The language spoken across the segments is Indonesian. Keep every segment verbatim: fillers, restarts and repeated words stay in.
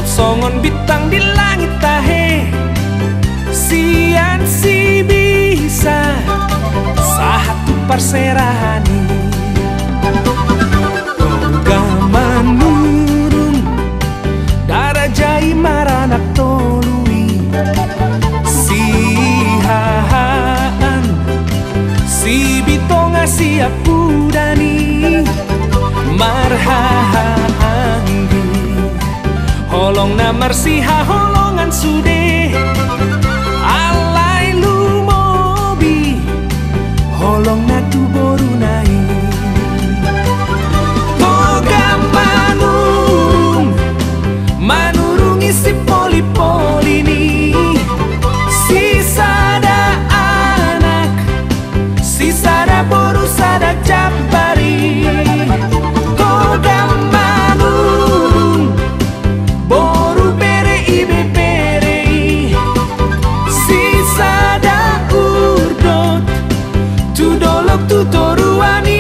Torop songon bintang di langit tahe, sian si bisa sahatu perserahani. Toga manurun darajai maranak tolui, si hahaan si bitonga si aku dani marhaanggi. Holong na marsiha holongan sude alai lumobi, holong na tu boru nai. Toga manurung manurung isi poli-poli ni, si sada anak si sada boru sada jabari. Toga manurung boru bere ibe bere, si sada urdot tu dolok tu toruani.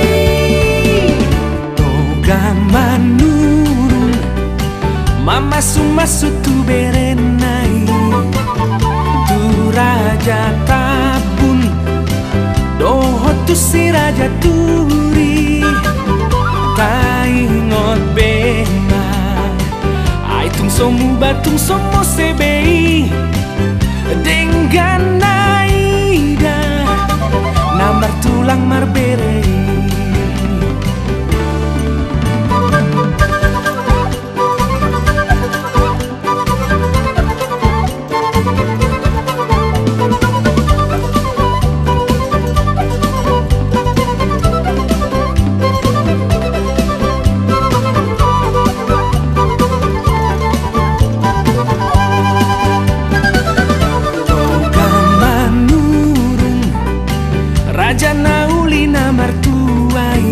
Toga manurung mama sumasu tu berenai, tu raja tabun doho tu si raja turi. Taingot bema ai tung somu batung somo sebei dengan naida namar tulang marberei. Raja nauli namar tuai,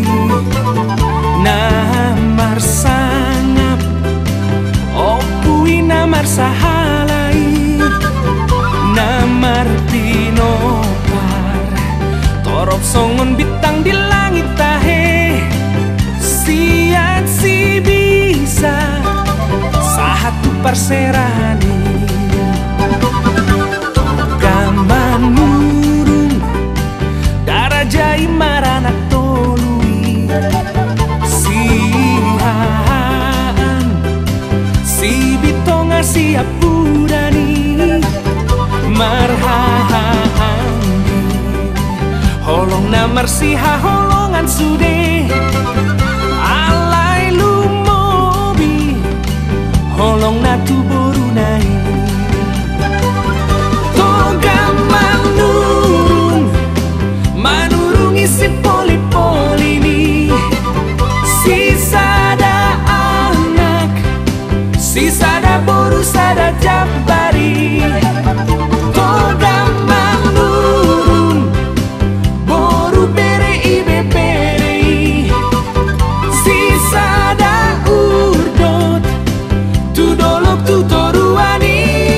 namar sangap, opui namar sahalai, namar pinopar. Torop songon bintang di langit tahe, sian si bisa sahatu perserahani. Darajai maranak tolui, si haan si bitonga si apurani marhaanggi. Holong na marsiha holongan sude alai lumobi, holong na tu boru nai. Toga manurung manurung isi poli-poli ni, si sada anak si sada boru sada jabari. Toga manurung boru bere ibe bere, si sada urdot tu dolok tu toruani.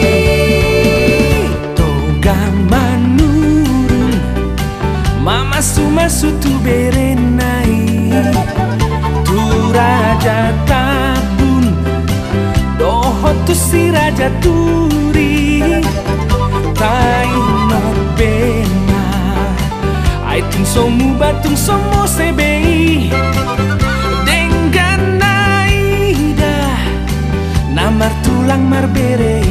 Toga manurung mama sumasu tu berenai, tu raja tabun doho tu si raja turi. Tainot bena ai tung somu batung somo sebei dengan naida namar tulang marberei.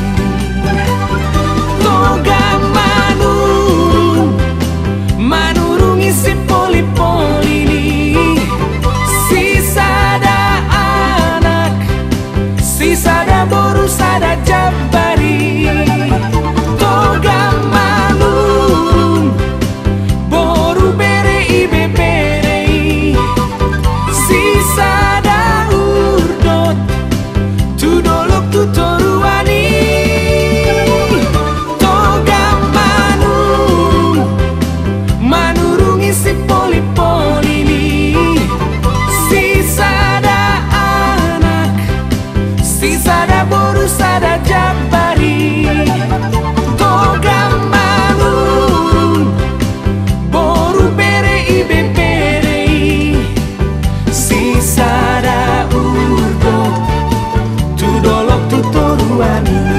Toga manurung manurung isi poli-poli ni, si sada anak si sada boru sada jabari. Toga manurung boru bere ibe bere, si sada urdot tu dolok tu toruani. Toga manurung manurung isi poli-poli ni, si sada anak si sada boru sada jabari. Toga manurung boru bere ibe bere, si sada urdot tu dolok wani